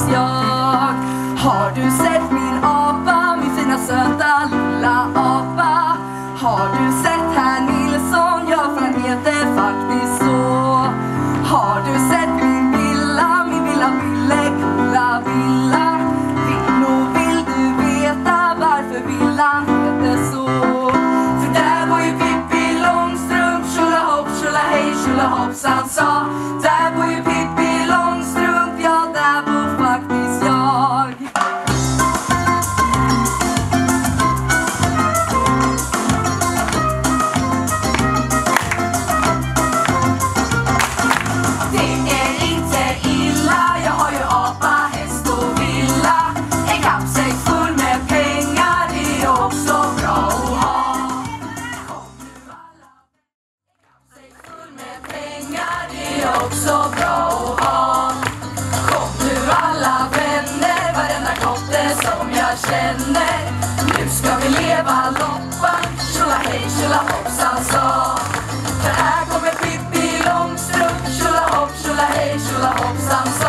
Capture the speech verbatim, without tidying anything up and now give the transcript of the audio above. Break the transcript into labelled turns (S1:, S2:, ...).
S1: jag. Har du sett min apa, min fina söta lilla apa? Har du sett herr Nilsson, ja för han heter faktiskt så. Har du sett min villa, min villa Villekolla villa? Villo, vill du veta varför villan heter så? För där bor ju Pippi Långstrump, tjolahopp, tjolahej, tjolahoppsan sa. Där bor ju Pippi Långstrump, ja där bor faktiskt jag. Det är inte illa, jag har ju apa, häst och villa. En kappsäck full med pengar, det är också bra att ha. Kom nu alla, en kappsäck full med pengar, det är också bra att ha. Kom nu alla vänner, varenda kotte som jag känner. Nu ska vi leva loppan, tjolahej, tjolahoppsan sa. För här kommer Pippi Långstrump, tjolahopp, tjolahej, tjolahoppsan sa.